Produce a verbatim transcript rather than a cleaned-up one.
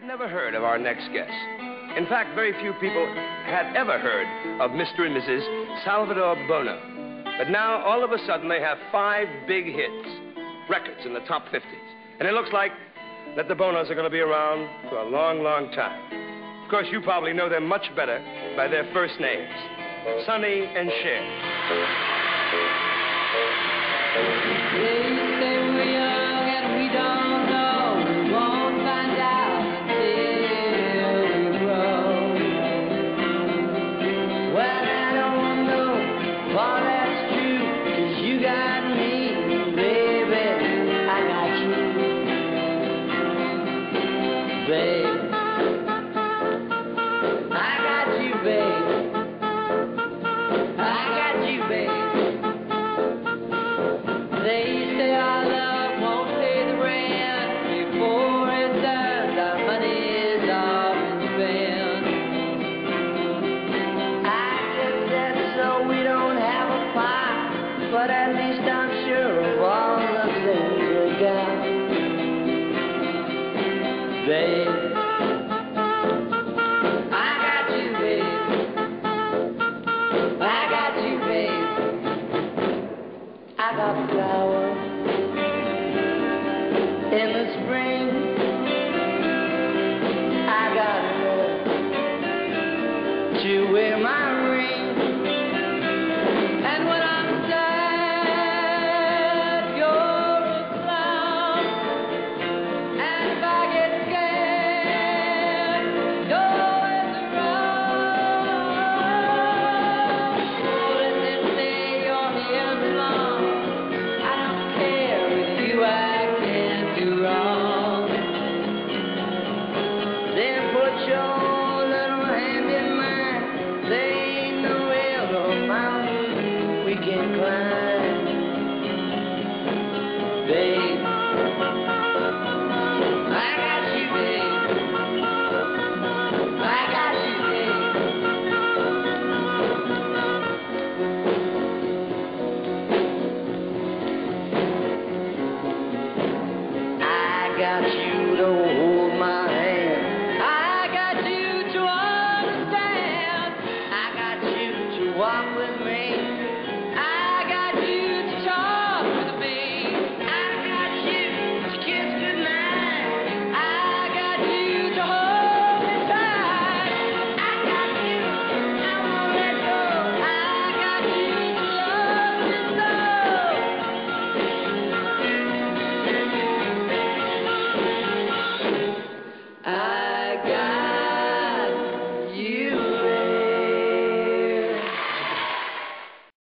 had never heard of our next guest. In fact, very few people had ever heard of Mister and Missus Salvador Bono. But now, all of a sudden, they have five big hits, records in the top fifties. And it looks like that the Bonos are going to be around for a long, long time. Of course, you probably know them much better by their first names, Sonny and Cher. They say we're young and we don't know. We won't find out until we grow. Well, I don't know if all that's true, 'cause you got me, baby. I got you, babe. I got you, babe. I got you, babe. They say our love won't pay the rent before it does. Our money is all been spent. I guess that's so we don't have a fight, but at least I'm sure of all the things we got, babe.